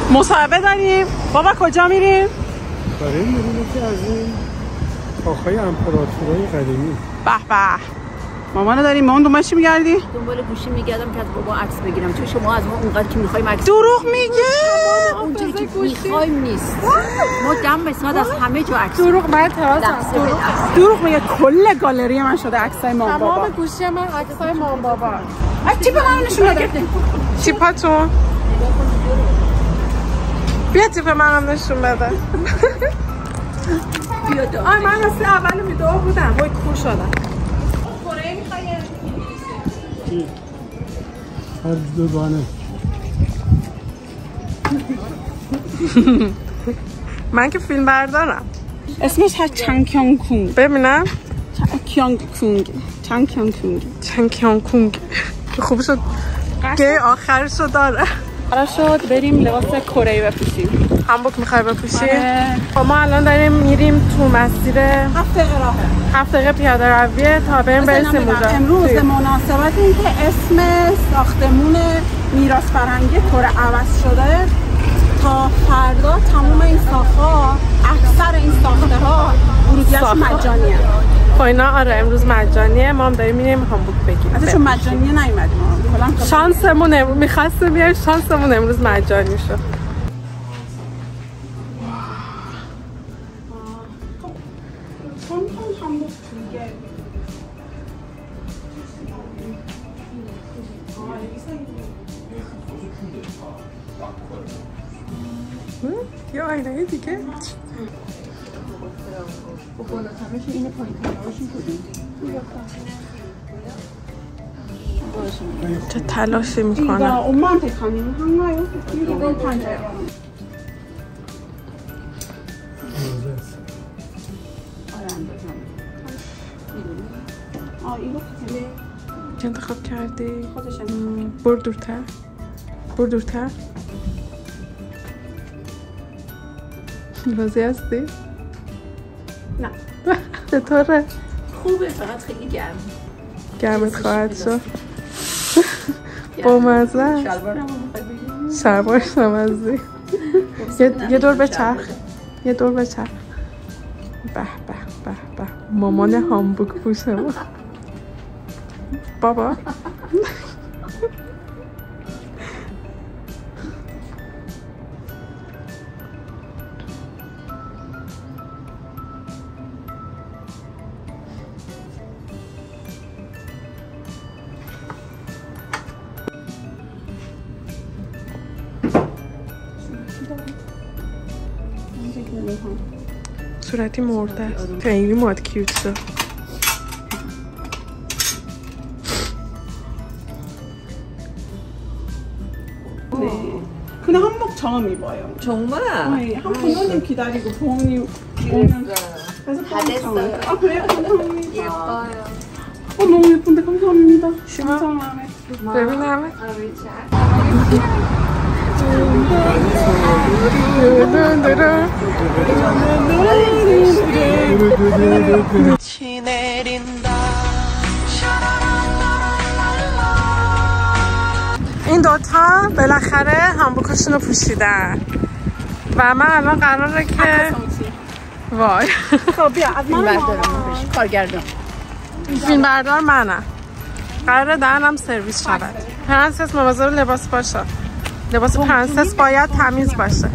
مصاحبه داریم. بابا کجا میریم؟ داریم میریم یکی از این کاخهای امپراتورای قدیمی. به به. مامانو داریم. مامان دنبال چی میگردی؟ دنبال گوشی میگردم که از بابا عکس بگیرم. تو شما از ما اونقدر که میخوایم عکس. دروغ میگه. اونجوری که میخوایم نیست. ما دم به ساعت از همه جا عکس. دروغ من تراسم. دروغ میگه. کل گالری من شده عکسای مام بابا. تمام گوشی من عکسای مام بابا. تیپ من نشون بده. تیپاتون. بیا تیپ منم نشون بده. بیا دو. من اصلا اول ویدیو بودم. وای کور شدم. کره میخوای؟ هر دوگانه. من که فیلم بردارم. اسمش هست چنگ کیانگ کونگ. ببینم. کیانگ کونگ. چنگ کیانگ کونگ. چنگ کیانگ کونگ. خوب شد. که آخرشو داره. قرار شد بریم لباس کره‌ای بپوشیم. هامبورگ میخوای بپوشی؟ ما الان داریم میریم تو مسیر 7 دقیقه راهه. 7 دقیقه پیاده رویه تا بریم برسیم اونجا. امروز مناسبت این که اسم ساختمون میراث فرهنگی کره عوض شده، تا فردا تمام این ساخت‌ها، اکثر این ساخت‌ها ورودیش مجانیه. خب اینا آره امروز مجانیه. ما هم داریم میریم هامبورگ بگیریم. اصلا چون مجانیه نیومدیم. شانسمون امروز می‌خواستیم بیایم، شانسمون امروز مجانی شد. یا آینه دیگه چه تلاشی میکنم. چه انتخاب کردی؟ برو دورتر. برو دورتر. راضی هستی؟ نه. چطوره؟ خوبه فقط خیلی گرم. گرمت خواهد شد. با مزه است. شلوارش نمازی. یه دور بچرخ. یه دور بچرخ. به به به به. مامان هامبورگ پوشه ما. بابا. صورتی مرده است. خیلی ماد کیوت شد. 그냥 한복 처음입어요. 정말? 네, 한 부모님 기다리고 부모님 오면 그래서 다 됐어요. 아 그래요? 감사합니다. 예뻐요. 너무 예쁜데 감사합니다. 감사합니다. 베비나메. این دوتا بالاخره هامبورگشون رو پوشیدن و من الان قراره که وای خب بیا از من کارگردان فیلم بردار منم. قراره دهنم سرویس شود. پرنسس مواظب لباس باشه. لباس پرنسس باید تمیز باشه.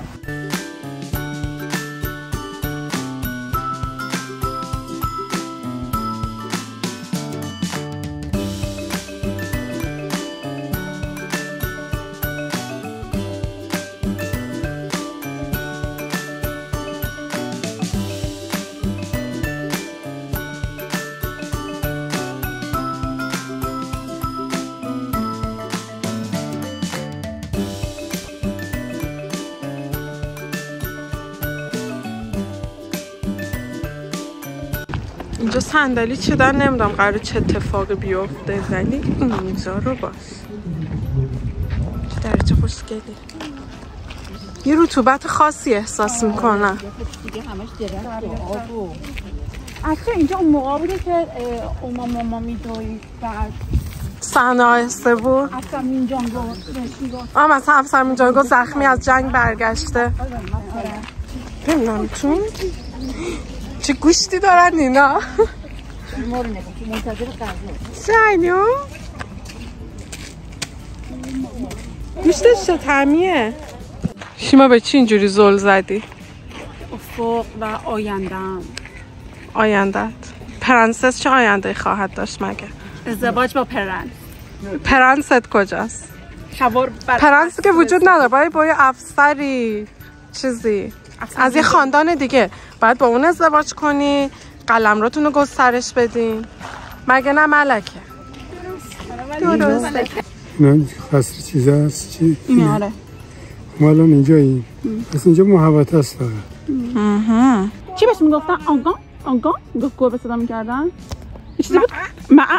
اینجا صندلی چیدن نمیدونم قراره چه اتفاقی بیفته ولی اینجا رو باش چه درجه خوشگلی. یه رطوبت خاصی احساس میکنم. اصلا اینجا اون موقع بوده که ماما میدوید بعد صحنه آهسته بود. مثلا افسر مینجانگو زخمی از جنگ برگشته. نمیدونم چون چه گوشتی دارن اینا. شاینو گوشتش چه طعمیه؟ شیما به چی اینجوری زل زدی؟ افق و آیندم. آیندت؟ پرنسس چه آینده خواهد داشت مگه؟ ازدواج با پرنس. پرنست کجاست؟ پرنس که وجود نداره، باید با یه افسری چیزی از یه خاندان دیگه باید با اون ازدواج کنی، قلمروتون رو گسترش بدین مگه نه ملکه؟ درسته. نه قصر چیز هست چی؟ اینه آره. ما الان اینجاییم. پس اینجا محوطه است فقط. چی بهش میگفتن؟ آنگان؟ آنگان؟ گفت گربه صدا میکردن؟ چیزی بود؟ معا.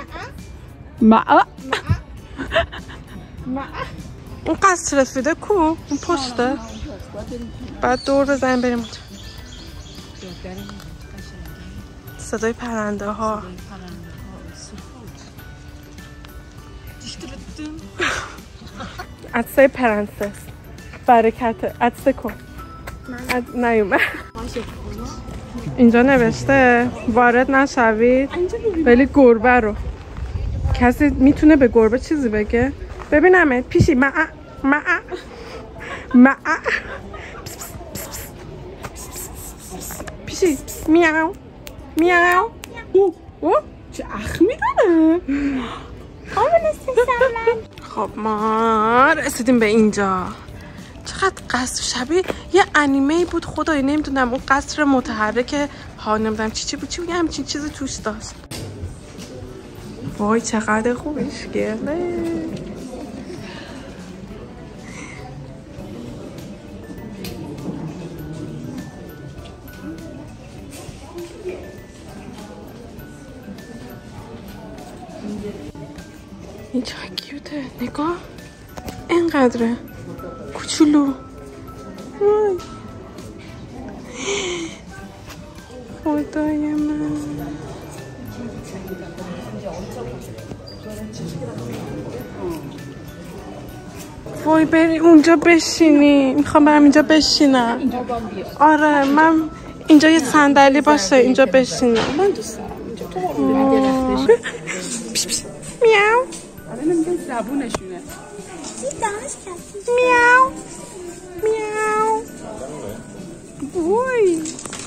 اون قصر رسیده کو؟ اون پشته؟ بعد دور بزنیم بریم اونجا. صدای پرنده ها. عدسه پرنسس برکته. عدسه کن نیومه. اینجا نوشته وارد نشوید ولی گربه رو. کسی میتونه به گربه چیزی بگه؟ ببینمت پیشی. پیشی میاو میاو. او چه اخمی داره. خب ما رسیدیم به اینجا. چقدر قصر شبیه یه انیمه بود خدایی. نمیدونم اون قصر متحرک ها نمیدونم چی بود چی همچین چیزی توش داشت. وای چقدر خوبش گله. این چه کیوته. نگاه اینقدره کوچولو. وای خدای من. وای بری اونجا بشینی. میخوام برم اینجا بشینم. آره من اینجا یه صندلی باشه اینجا بشینم. من دوست دارم اینجا. میاو. آره نمیگم زبونشونه. میاو میاو. وای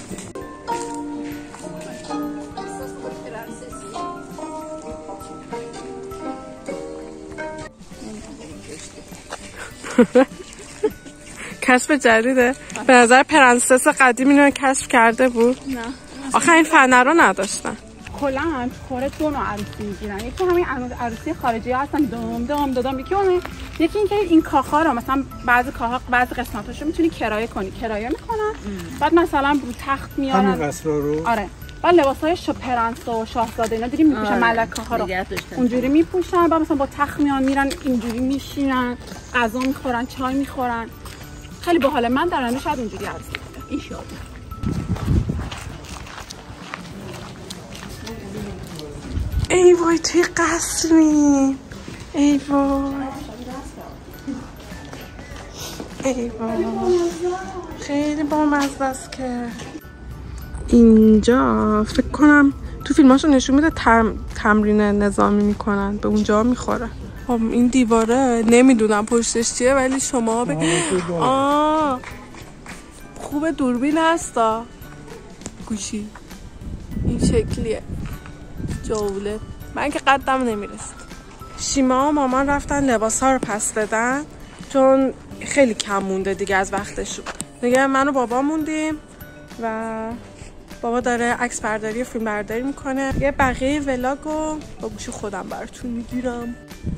کشف جدیده. به نظر پرنسس قدیم اینو کشف کرده بود. نه آخه این فنر رو نداشتن. کلا خوره دو نوع عروسی میگیرن. یکی همین عروسی خارجی ها هستن دام یکی اون یکی اینکه این کاخا رو مثلا بعضی کاخا بعضی قسمتاشو میتونی کرایه کنی. کرایه میکنن بعد مثلا رو تخت میارن همین قصرها رو. آره بعد لباسای پرنس و شاهزاده اینا دیدی میپوشن. ملکه ها رو اونجوری میپوشن بعد مثلا با تخت میان میرن اینجوری میشینن غذا میخورن چای میخورن. خیلی باحال. من در آینده شاید اینجوری عروسی کنم ان شاء الله. ای وای توی قصری. ای وای ای وای خیلی بامزه است که اینجا فکر کنم تو فیلماشو نشون میده تمرین نظامی میکنن به اونجا میخوره. خب این دیواره نمیدونم پشتش چیه ولی شما خوب دوربین هستا. گوشی این شکلیه جوله. من که قدم نمیرسید. شیما و مامان رفتن لباس ها رو پس بدن چون خیلی کم مونده دیگه از وقتشون. دیگه من و بابا موندیم و بابا داره عکس برداری و فیلم برداری میکنه. یه بقیه ولاگو با گوش خودم براتون میگیرم.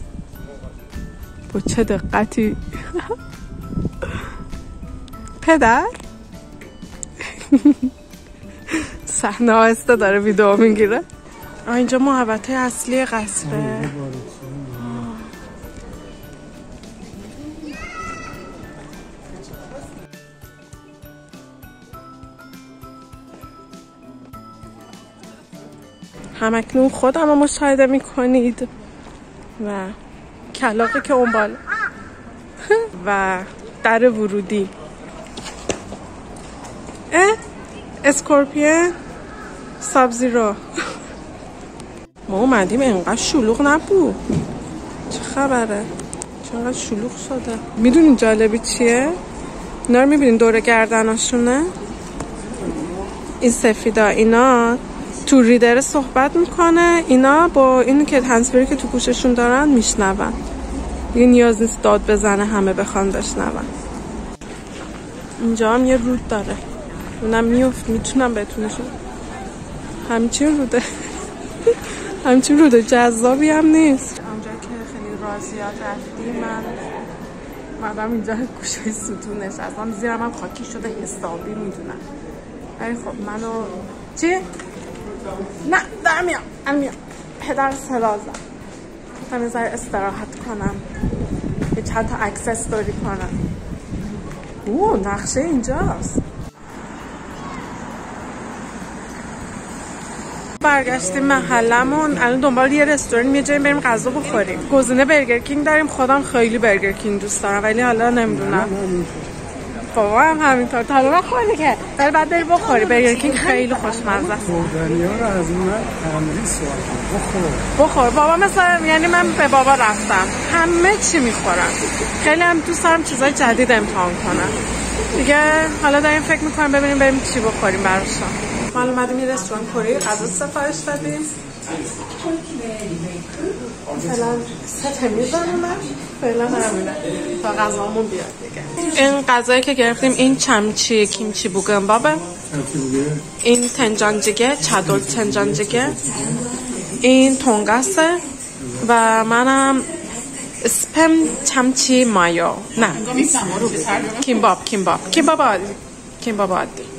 با چه دقتی. پدر صحنه آهسته داره ویدیو میگیره. اینجا محوطه اصلی قصره. همکنون خودم رو مشاهده میکنید. و کلاقی که اون بالا و در ورودی اسکورپیون سابزیرو. ما اومدیم انقدر شلوغ نبود. چه خبره؟ چقدر شلوغ شده. میدونین جالبی چیه؟ اینا رو میبینین دور گردناشونه؟ این سفیدا اینا تو ریدر صحبت میکنه، اینا با اینی که هندزفری که تو گوششون دارن میشنون. دیگه نیاز نیست داد بزنه همه بخوان بشنون. اینجا هم یه رود داره، اونم میتونم بهتونشون. همچین روده همچین روده جذابی هم نیست. اونجا که خیلی راضیات رفتیم من اینجا گوشه ستون نشستم، زیرم هم خاکی شده حسابی میدونم. ای خب منو چی؟ نه در میام پدر سلازم گفتم یه ذره استراحت کنم، یه چند تا عکس استوری کنم. اوه نقشه اینجاست. برگشتیم محلمون، الان دنبال یه رستوران یه جایی بریم غذا بخوریم. گزینه برگر کینگ داریم، خودم خیلی برگر کینگ دوست دارم ولی حالا نمیدونم. بابا هم همینطور تا حالا نخوردی که، ولی بعد بری بخوری. برگر کینگ خیلی خوشمزه است. خوردنی‌ها رو از اون تمرین سوال بخور. بابا مثلا یعنی من به بابا رفتم همه چی میخورم، خیلی هم دوست دارم چیزای جدید امتحان کنم دیگه. حالا داریم فکر میکنم ببینیم بریم چی بخوریم براشون. ما اومدیم یه رستوران کره غذا سفارش دادیم. فعلا سه میزنم فعلا همینه تا غذامون بیاد دیگه. این غذایی که گرفتیم این چمچی کیمچی بوگنبابه، این تنجانجیگه چادر تنجانجیگه، این تونگاسه و منم اسپم چمچی مایو. نه کیمباب عادی.